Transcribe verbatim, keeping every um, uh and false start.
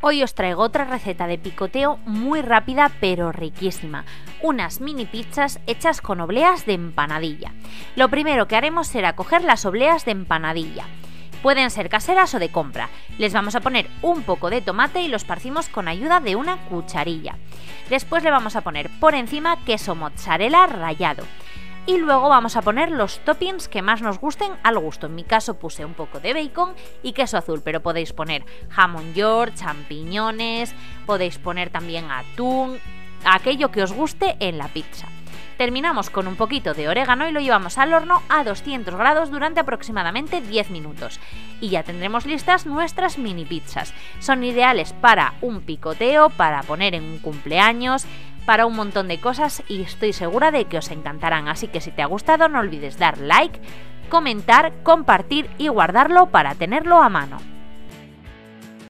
Hoy os traigo otra receta de picoteo muy rápida pero riquísima, unas mini pizzas hechas con obleas de empanadilla. Lo primero que haremos será coger las obleas de empanadilla. Pueden ser caseras o de compra. Les vamos a poner un poco de tomate y lo esparcimos con ayuda de una cucharilla. Después le vamos a poner por encima queso mozzarella rallado. Y luego vamos a poner los toppings que más nos gusten al gusto. En mi caso puse un poco de bacon y queso azul, pero podéis poner jamón york, champiñones, podéis poner también atún, aquello que os guste en la pizza. Terminamos con un poquito de orégano y lo llevamos al horno a doscientos grados durante aproximadamente diez minutos. Y ya tendremos listas nuestras mini pizzas. Son ideales para un picoteo, para poner en un cumpleaños, para un montón de cosas y estoy segura de que os encantarán. Así que si te ha gustado no olvides dar like, comentar, compartir y guardarlo para tenerlo a mano.